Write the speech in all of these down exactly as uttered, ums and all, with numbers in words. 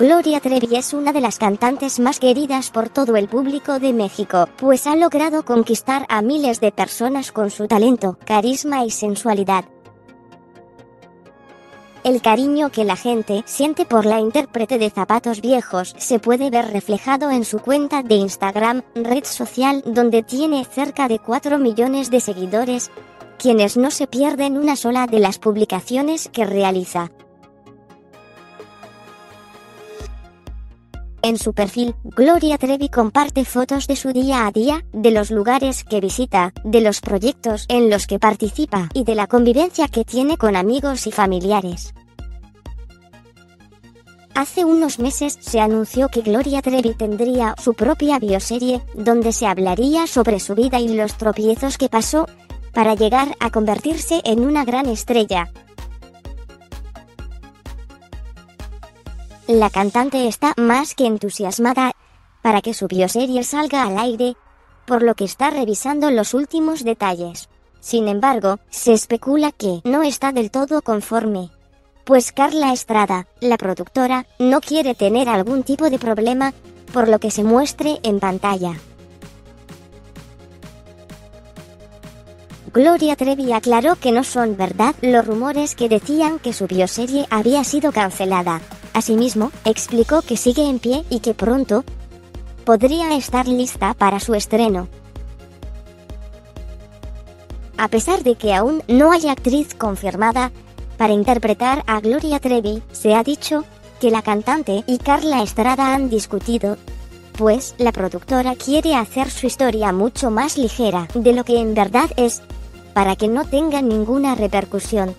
Gloria Trevi es una de las cantantes más queridas por todo el público de México, pues ha logrado conquistar a miles de personas con su talento, carisma y sensualidad. El cariño que la gente siente por la intérprete de Zapatos Viejos se puede ver reflejado en su cuenta de Instagram, red social donde tiene cerca de cuatro millones de seguidores, quienes no se pierden una sola de las publicaciones que realiza. En su perfil, Gloria Trevi comparte fotos de su día a día, de los lugares que visita, de los proyectos en los que participa y de la convivencia que tiene con amigos y familiares. Hace unos meses se anunció que Gloria Trevi tendría su propia bioserie, donde se hablaría sobre su vida y los tropiezos que pasó para llegar a convertirse en una gran estrella. La cantante está más que entusiasmada para que su bioserie salga al aire, por lo que está revisando los últimos detalles. Sin embargo, se especula que no está del todo conforme, pues Carla Estrada, la productora, no quiere tener algún tipo de problema por lo que se muestre en pantalla. Gloria Trevi aclaró que no son verdad los rumores que decían que su bioserie había sido cancelada. Asimismo, explicó que sigue en pie y que pronto podría estar lista para su estreno. A pesar de que aún no hay actriz confirmada para interpretar a Gloria Trevi, se ha dicho que la cantante y Carla Estrada han discutido, pues la productora quiere hacer su historia mucho más ligera de lo que en verdad es, para que no tenga ninguna repercusión.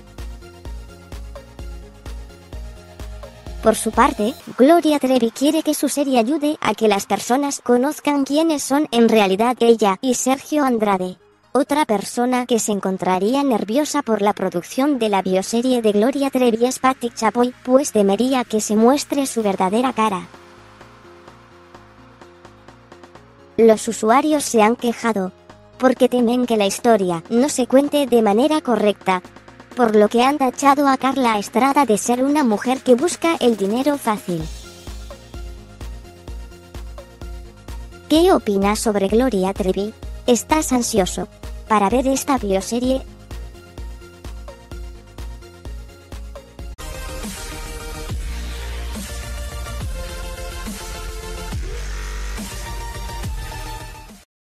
Por su parte, Gloria Trevi quiere que su serie ayude a que las personas conozcan quiénes son en realidad ella y Sergio Andrade. Otra persona que se encontraría nerviosa por la producción de la bioserie de Gloria Trevi es Patti Chapoy, pues temería que se muestre su verdadera cara. Los usuarios se han quejado, porque temen que la historia no se cuente de manera correcta, por lo que han tachado a Carla Estrada de ser una mujer que busca el dinero fácil. ¿Qué opinas sobre Gloria Trevi? ¿Estás ansioso para ver esta bioserie?